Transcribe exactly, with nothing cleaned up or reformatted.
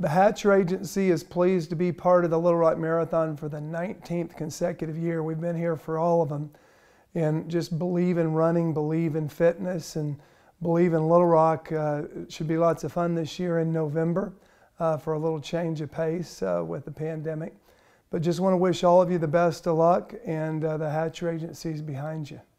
The Hatcher Agency is pleased to be part of the Little Rock Marathon for the nineteenth consecutive year. We've been here for all of them, and just believe in running, believe in fitness, and believe in Little Rock. Uh, it should be lots of fun this year in November uh, for a little change of pace uh, with the pandemic. But just want to wish all of you the best of luck, and uh, the Hatcher Agency is behind you.